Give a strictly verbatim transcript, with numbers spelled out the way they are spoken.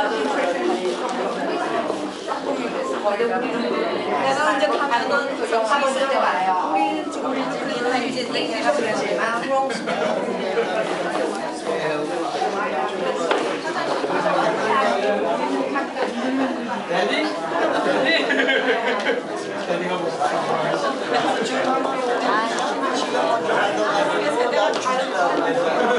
내가 이제 가면은 영상 있을 때 와요. 우리 집이나 이제 내가 그러지만 Daddy? Daddy 가 뭐?